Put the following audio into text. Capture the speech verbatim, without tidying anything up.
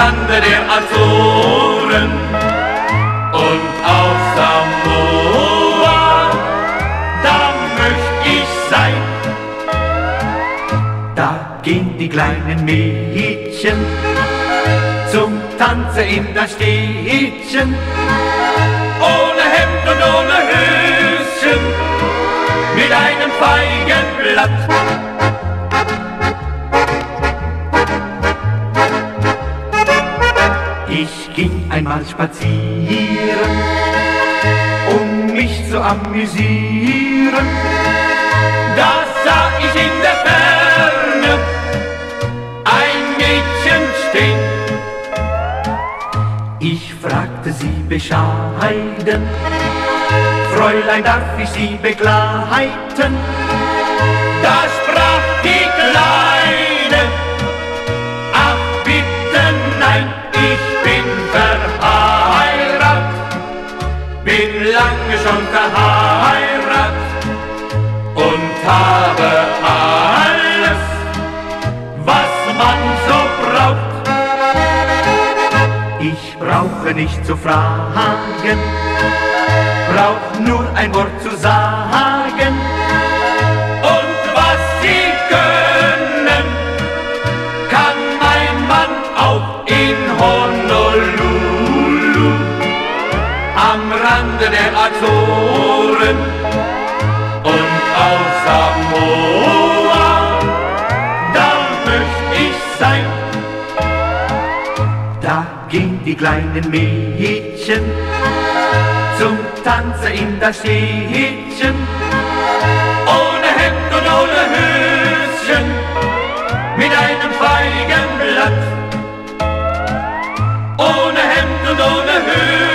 Rande der Azoren und auf Samoa, da möcht ich sein. Da gehen die kleinen Mädchen zum Tanze in das Städtchen, ohne Hemd und ohne Höschen, mit einem Feigenblatt. Ich ging einmal spazieren, um mich zu amüsieren. Da sah ich in der Ferne ein Mädchen stehen. Ich fragte sie bescheiden: Fräulein, darf ich Sie begleiten? Da sprach die Kleine: ach bitte nein, ich bin verheiratet, bin lange schon verheiratet und habe alles, was man so braucht. Ich brauche nicht zu fragen, brauch nur ein Wort zu sagen. Und was Sie können, kann mein Mann auch in Honolulu, am Rande der Azoren und auf Samoa, da möcht ich sein. Da gehen die kleinen Mädchen zum Tanze in das Städtchen, ohne Hemd und ohne Höschen, mit einem Feigenblatt. Ohne Hemd und ohne Höschen,